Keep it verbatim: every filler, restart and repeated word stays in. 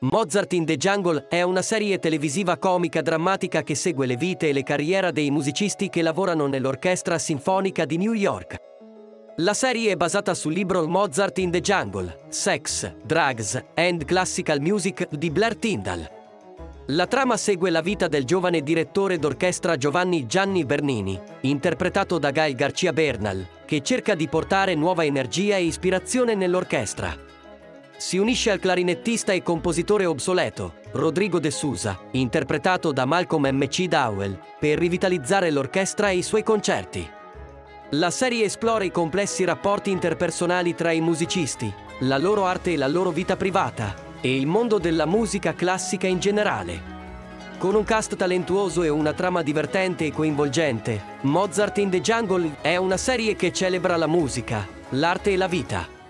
Mozart in the Jungle è una serie televisiva comica drammatica che segue le vite e le carriere dei musicisti che lavorano nell'Orchestra Sinfonica di New York. La serie è basata sul libro Mozart in the Jungle, Sex, Drugs and Classical Music di Blair Tyndall. La trama segue la vita del giovane direttore d'orchestra Giovanni Gianni Bernini, interpretato da Gael García Bernal, che cerca di portare nuova energia e ispirazione nell'orchestra. Si unisce al clarinettista e compositore obsoleto, Rodrigo de Sousa, interpretato da Malcolm M C Dowell, per rivitalizzare l'orchestra e i suoi concerti. La serie esplora i complessi rapporti interpersonali tra i musicisti, la loro arte e la loro vita privata, e il mondo della musica classica in generale. Con un cast talentuoso e una trama divertente e coinvolgente, Mozart in the Jungle è una serie che celebra la musica, l'arte e la vita.